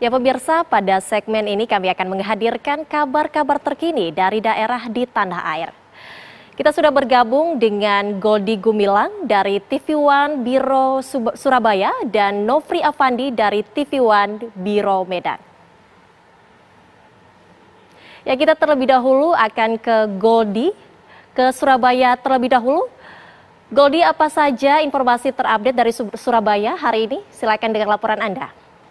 Ya pemirsa, pada segmen ini kami akan menghadirkan kabar-kabar terkini dari daerah di tanah air. Kita sudah bergabung dengan Goldi Gumilang dari TV One Biro Surabaya dan Nofri Afandi dari TV One Biro Medan. Ya, kita terlebih dahulu akan ke Goldi, ke Surabaya terlebih dahulu. Goldi, apa saja informasi terupdate dari Surabaya hari ini? Silakan dengan laporan Anda.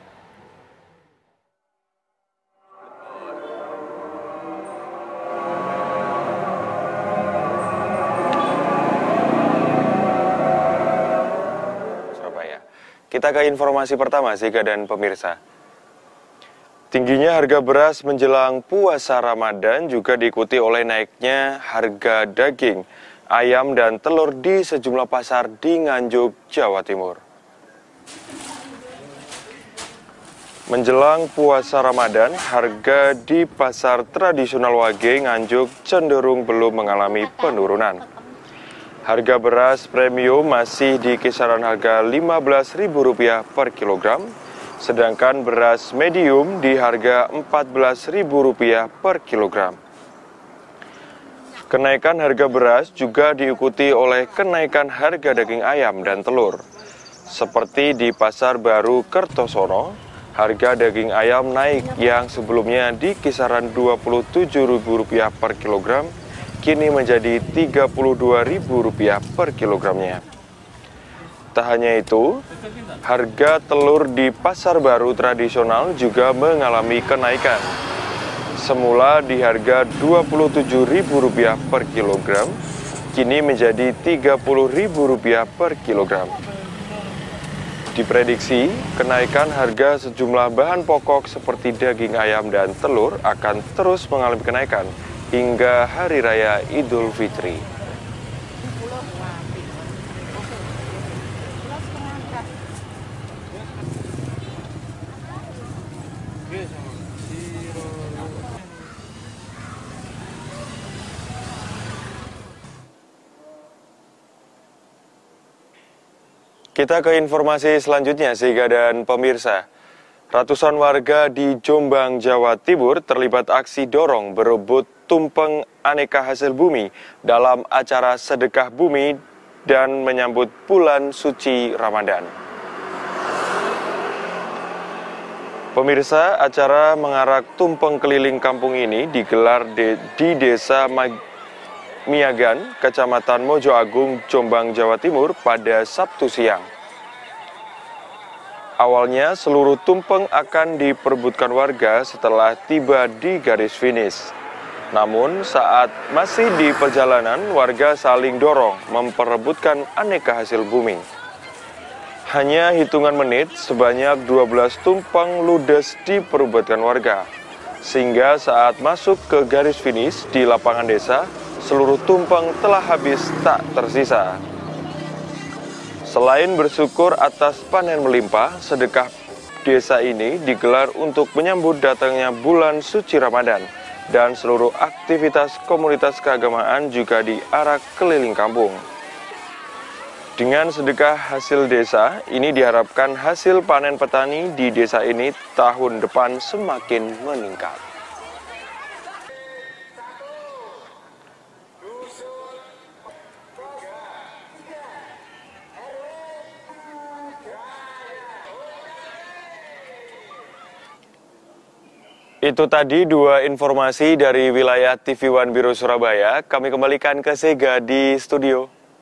Kita ke informasi pertama, Zika dan pemirsa. Tingginya harga beras menjelang puasa Ramadan juga diikuti oleh naiknya harga daging, ayam, dan telur di sejumlah pasar di Nganjuk, Jawa Timur. Menjelang puasa Ramadan, harga di pasar tradisional Wage, Nganjuk cenderung belum mengalami penurunan. Harga beras premium masih di kisaran harga Rp15.000 per kilogram, sedangkan beras medium di harga Rp14.000 per kilogram. Kenaikan harga beras juga diikuti oleh kenaikan harga daging ayam dan telur. Seperti di Pasar Baru Kertosono, harga daging ayam naik yang sebelumnya di kisaran Rp27.000 per kilogram, kini menjadi Rp32.000 per kilogramnya. Tak hanya itu, harga telur di pasar baru tradisional juga mengalami kenaikan. Semula di harga Rp27.000 per kilogram, kini menjadi Rp30.000 per kilogram. Diprediksi, kenaikan harga sejumlah bahan pokok seperti daging ayam dan telur akan terus mengalami kenaikan hingga Hari Raya Idul Fitri. Kita ke informasi selanjutnya, Zika dan pemirsa. Ratusan warga di Jombang, Jawa Timur terlibat aksi dorong berebut tumpeng aneka hasil bumi dalam acara sedekah bumi dan menyambut bulan suci Ramadan. Pemirsa, acara mengarak tumpeng keliling kampung ini digelar di Desa Miagan, Kecamatan Mojo Agung, Jombang, Jawa Timur pada Sabtu siang. Awalnya seluruh tumpeng akan diperebutkan warga setelah tiba di garis finish. Namun saat masih di perjalanan, warga saling dorong memperebutkan aneka hasil bumi. Hanya hitungan menit, sebanyak 12 tumpeng ludes diperebutkan warga. Sehingga saat masuk ke garis finish di lapangan desa, seluruh tumpeng telah habis tak tersisa. Selain bersyukur atas panen melimpah, sedekah desa ini digelar untuk menyambut datangnya bulan suci Ramadan, dan seluruh aktivitas komunitas keagamaan juga diarak keliling kampung. Dengan sedekah hasil desa, ini diharapkan hasil panen petani di desa ini tahun depan semakin meningkat. Itu tadi dua informasi dari wilayah TV One Biro Surabaya. Kami kembalikan ke Sega di studio.